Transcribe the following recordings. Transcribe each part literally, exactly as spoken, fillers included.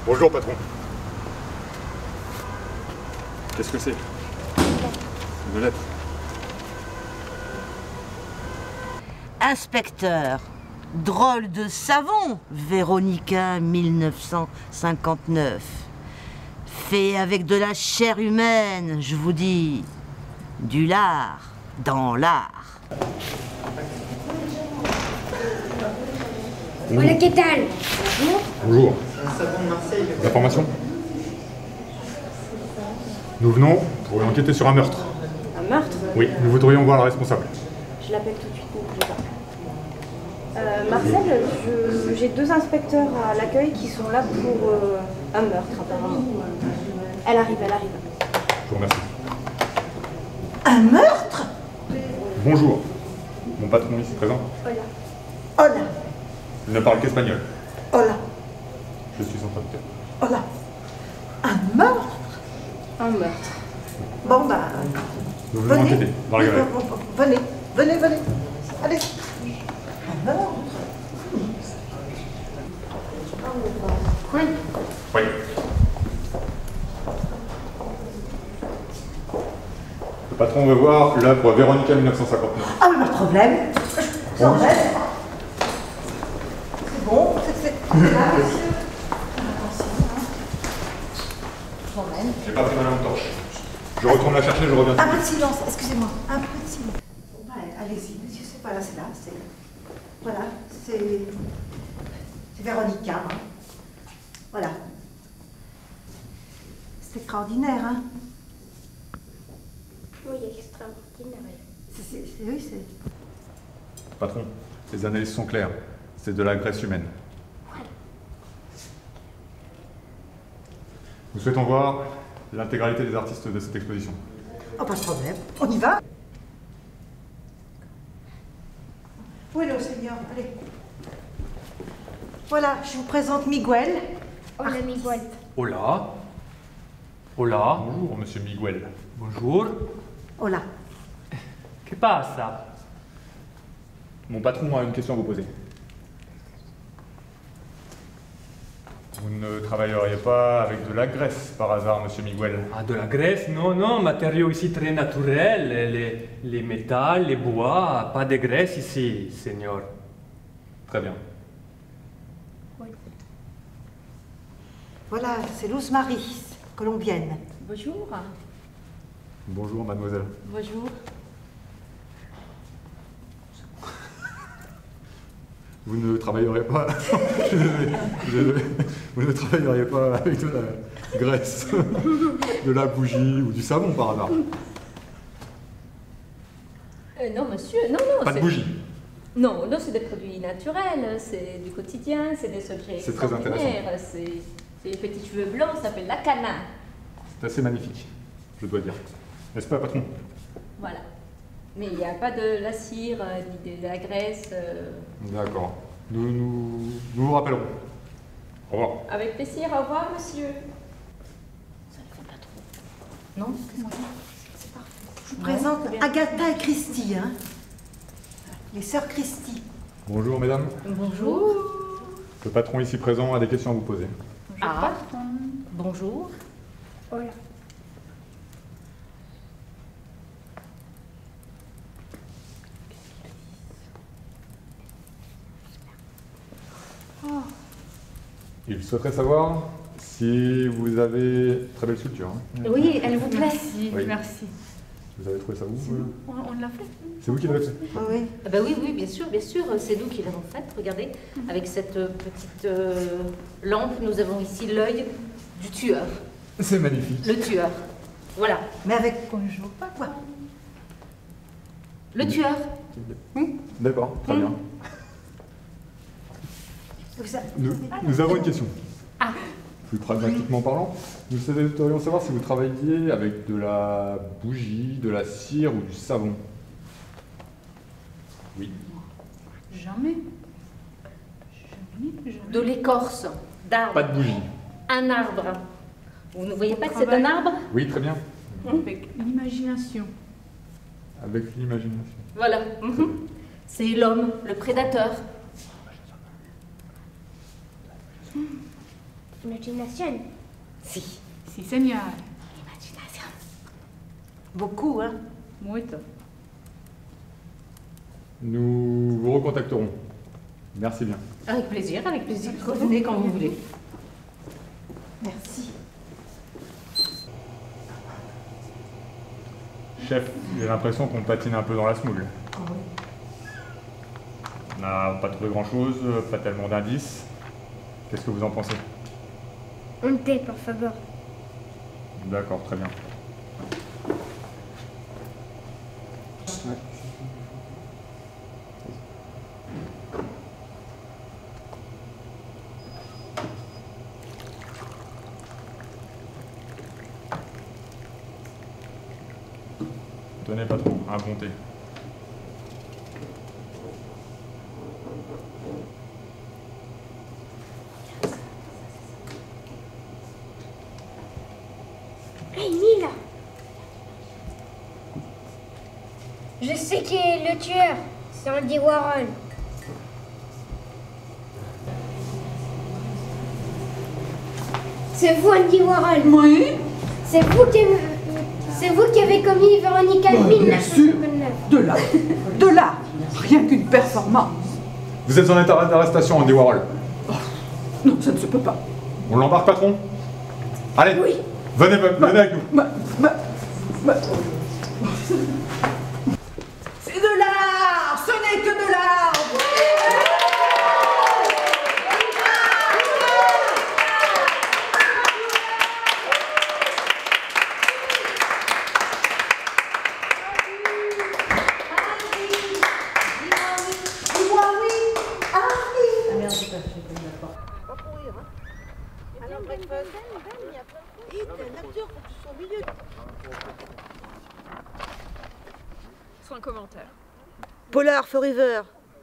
Bonjour, patron. Qu'est-ce que c'est? Une lettre. Inspecteur, drôle de savon, Véronica mille neuf cent cinquante-neuf. Fait avec de la chair humaine, je vous dis. Du lard dans l'art. Voilà, qu'est-ce que Bonjour. Bonjour. Un savon de Marseille. Des informations? Nous venons pour enquêter sur un meurtre. Un meurtre? Oui, nous voudrions voir le responsable. Je l'appelle tout de suite, ne bougez pas. Euh, Marcel, je- j'ai deux inspecteurs à l'accueil qui sont là pour euh, un meurtre, apparemment. Elle arrive, elle arrive. Je vous remercie. Un meurtre? Bonjour. Mon patron ici présent. Hola. Hola, Il ne parle qu'espagnol. hola, Je suis son traducteur. hola. Un meurtre? Un meurtre. Bon, bah, Nous venons venez. enquêter dans la galerie. Venez, venez, venez. Allez. Un meurtre? Oui. Oui. Le patron veut voir l'œuvre Véronica mille neuf cent cinquante-neuf. Ah, mais pas de problème. J'en reste. C'est bon, c'est c'est- c'est là, monsieur. Attention, hein. J'emmène. J'ai pas pris ma lampe torche. Je retourne la chercher, je reviens. Un peu de silence, excusez-moi. Un peu de silence. Ouais, allez-y, monsieur, c'est pas là, c'est là. C'est... Voilà, c'est. C'est Véronica. Hein. Voilà. C'est extraordinaire, hein. Oui, extraordinaire. C'est, c'est, c'est- oui, c'est. Patron, les analyses sont claires. C'est de la graisse humaine. Nous souhaitons voir l'intégralité des artistes de cette exposition. Oh, pas de problème. On y va? Où est le Seigneur? Allez. Voilà, je vous présente Miguel. Hola, Miguel. Hola. Hola. Bonjour, monsieur Miguel. Bonjour. Hola. Che passa? Mon patron a une question à vous poser. Vous ne travailleriez pas avec de la graisse par hasard, monsieur Miguel? Ah, de la graisse? Non, non, matériaux ici très naturels. Les, les métals, les bois, pas de graisse ici, Seigneur. Très bien. Voilà, c'est Luz Marie, colombienne. Bonjour. Bonjour, mademoiselle. Bonjour. Vous ne travaillerez pas... je suis désolé, je suis désolé. Vous ne travailleriez pas avec de la graisse, de la bougie ou du savon par hasard? Euh, non, monsieur, non, non. Pas de c'est- bougie. Non, non, c'est des produits naturels, c'est du quotidien, c'est des objets C'est très intéressant. extraordinaires. C'est c'est des petits cheveux blancs, ça s'appelle la cana. C'est assez magnifique, je dois dire. N'est-ce pas, patron? Voilà. Mais il n'y a pas de la cire, euh, ni de la graisse. euh, D'accord. Nous, nous, nous vous rappellerons. Au revoir. Avec plaisir, au revoir, monsieur. Ça ne fait pas trop. Non? C'est parfait. Je vous présente Agatha et Christy, hein. Les sœurs Christy. Bonjour, mesdames. Bonjour. Le patron ici présent a des questions à vous poser. Ah, bonjour. Hola. Il souhaiterait savoir si vous avez... Très belle sculpture, hein. Oui, elle vous plaît? Merci, Oui. merci. Vous avez trouvé ça où euh On, on l'a fait. C'est vous qui l'avez fait? Oui, oui. Ah bah oui, oui, bien sûr, bien sûr, c'est nous qui l'avons faite. Regardez, avec cette euh, petite euh, lampe, nous avons ici l'œil du tueur. C'est magnifique. Le tueur. Voilà, Mais avec Bonjour, pas quoi? le tueur. D'accord, très bien. Vous a- Nous, nous avons une question. Plus pragmatiquement parlant, nous souhaiterions savoir si vous travailliez avec de la bougie, de la cire ou du savon. Oui. Jamais. Jamais, jamais. De l'écorce d'arbre. Pas de bougie. Un arbre. Vous ne voyez pas que c'est un arbre? Oui, très bien. Avec l'imagination. Avec l'imagination. Voilà. Mhm. C'est l'homme, le prédateur. Imagination. Si. Si, señor. Imagination. Beaucoup, hein? Muito. Nous vous recontacterons. Merci bien. Avec plaisir, avec plaisir. Revenez quand vous voulez. Merci. Chef, j'ai l'impression qu'on patine un peu dans la smoule. On n'a pas trouvé grand-chose, pas tellement d'indices. Qu'est-ce que vous en pensez? Un thé, por favor. D'accord, très bien. Tenez, patron, un bon thé. Hey, Mila! Je sais qui est le tueur. C'est Andy Warhol. C'est vous, Andy Warhol. Oui. C'est vous qui avez... C'est vous qui avez commis Véronica en mille neuf cent Bien sûr. cinquante-neuf. De là. De là. Rien qu'une performance. Vous êtes en état d'arrestation, Andy Warhol. Non, ça ne se peut pas. On l'embarque, patron? Allez, Oui. venez, venez avec nous. Ma, ma, ma... C'est de l'art. Ce n'est que de l'art. Sans commentaire. Polar Forever.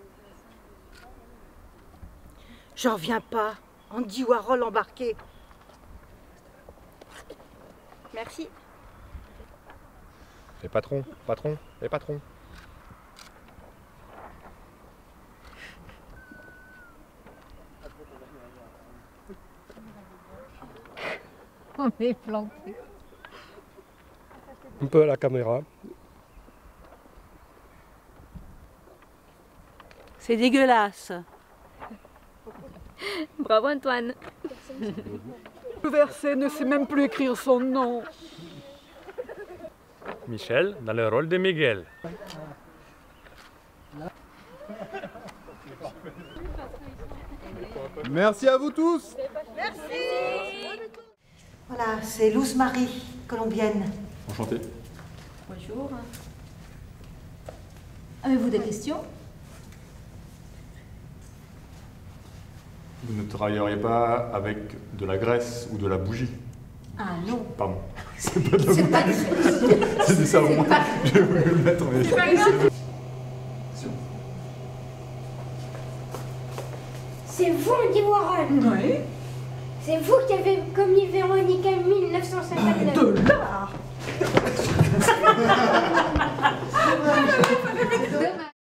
J'en reviens pas. Andy Warhol embarqué. Merci. Et patron, patron, et patron. On est planté. Un peu à la caméra. C'est dégueulasse. Bravo Antoine. Le verset ne sait même plus écrire son nom. Michel, dans le rôle de Miguel. Merci à vous tous. Voilà, c'est Luz Marie, colombienne. Enchanté. Bonjour. Avez-vous des questions? Vous ne travailleriez pas avec de la graisse ou de la bougie? Ah non. Pardon. C'est pas de la C'est bougie. pas du C'est du savon. pas- J'ai voulu le mettre, mais... C'est vous, Andy Warhol. Oui. C'est vous qui avez commis Véronica en mille neuf cent cinquante-neuf. De l'art.